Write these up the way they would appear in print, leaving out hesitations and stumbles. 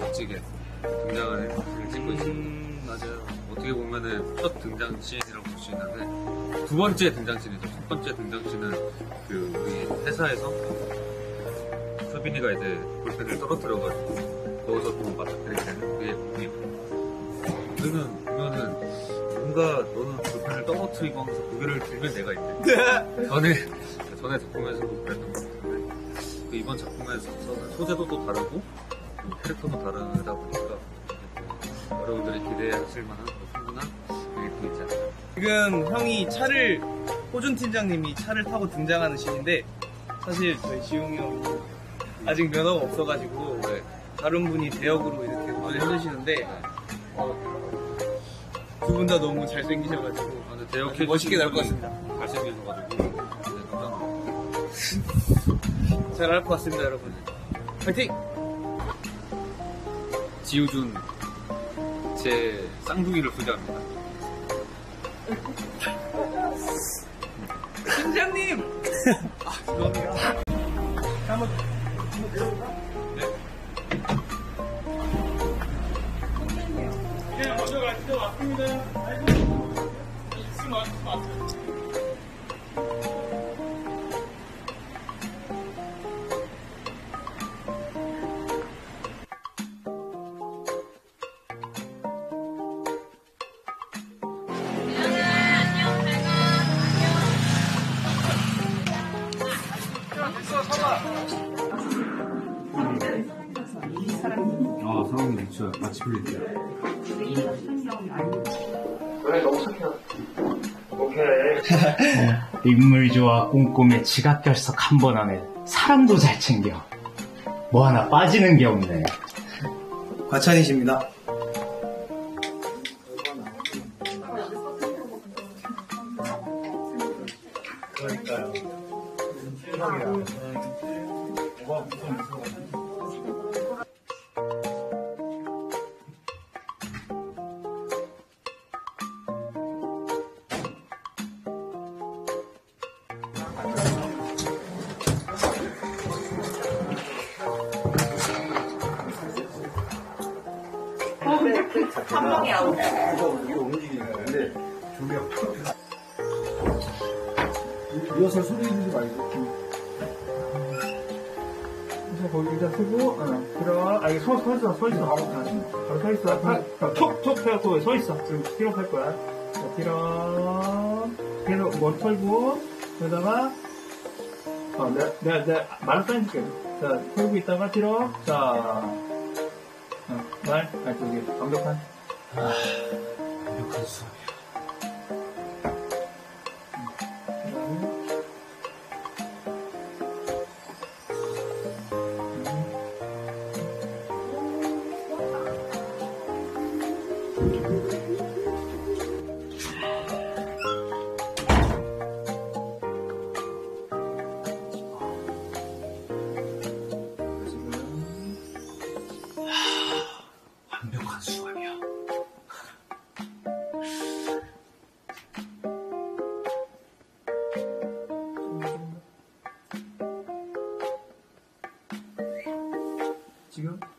멋지게 등장하는 을 찍고 있습니다. 맞아요. 어떻게 보면은 첫 등장 씬이라고 볼 수 있는데 두 번째 등장 씬이죠. 첫 번째 등장 씬은 그 우리 회사에서 수빈이가 이제 볼펜을 떨어뜨려가지고 거기서 또 맞닥뜨리게 되는 그게 부분이고, 우리는 보면은 뭔가 너는 볼펜을 떨어뜨리고 하면서 고개를 들면 내가 있대. 전에 작품에서도 그랬던 것 같은데 그 이번 작품에서는 소재도 또 다르고 캐릭터도 다르다 보니까 여러분들이 기대하실 만한 충분한 메리트 있지 않을까. 지금 형이 차를, 호준 팀장님이 차를 타고 등장하는 씬인데, 사실 저희 지웅이 형이 아직 면허가 없어가지고 네. 다른 분이 대역으로 이렇게 해주시는데 두 분 다 너무 잘생기셔가지고 대역해 멋있게 나올 것 같습니다. 잘생기셔가지고 잘할 것 같습니다, 여러분. 파이팅! 지우준 제 쌍둥이를 소개합니다. 팀장님! 죄송합니다. 한번 내려볼까? 네, 먼저 왔습니다. 지금 왔어요. 사랑이 진짜 마치 풀리네요. 그래, 너무 착해요. 오케이. 인물 좋아 꼼꼼해 지각 결석 한 번 하네. 사람도 잘 챙겨. 뭐 하나 빠지는 게 없네. 과찬이십니다. 그러니까요. 한 방에 아웃. 이거 움직이는데 준비가 리허설 소리 지르지 말고. 그래서 거기 일단 쓰고 들어와. 이거 서 있어. 바로 서 있어. 톡 해갖고 서 있어. 그리고 티럽 할 거야. 자, 티럽 계속 뭐 털고 그러다가 내가 말로 써줄게. 자, 털고 있다가 티럽. 자, 저기 완벽한. 완벽한 수업이야. 완벽한 수학이야. 지금?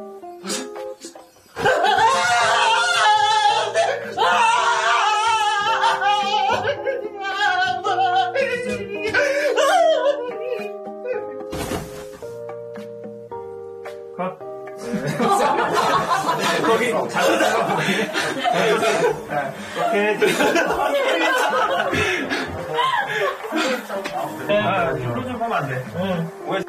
컷. 거기 잘하다가 오케이. 이걸로 좀 하면 안 돼. 왜?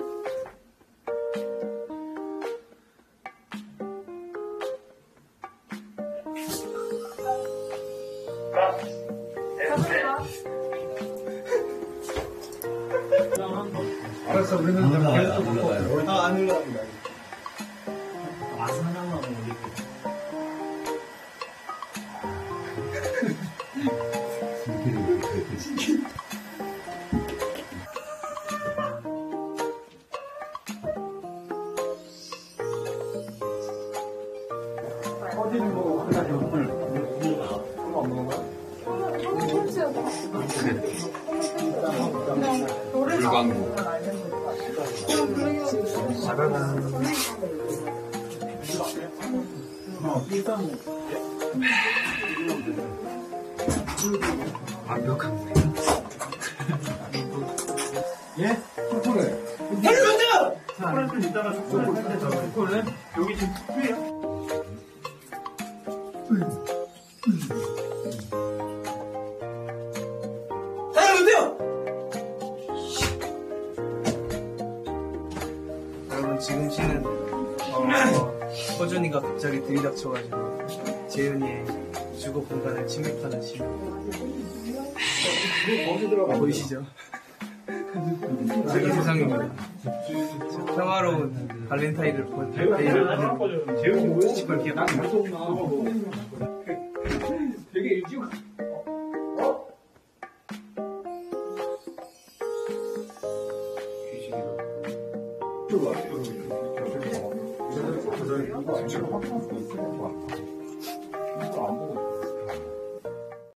알았어, 우리는 안 올라가요. 안 올라갑니다. 하나만 올릴게. 어디는 뭐 하나 없는 거야? 불광고. 잘하는. 완벽한데. 예? 초콜릿. 초콜릿은 이따가 초콜릿 할때 더 초콜릿? 여기 지금 투표예요. 여러분 지금 씨는 허준이가 갑자기 들이닥쳐가지고 재윤이의 주거 공간을 침입하는 시 보이시죠? 저기 세상입니다. 평화로운 발렌타인을 하는 재훈이 시골 기억. 되게 일찍 들어와.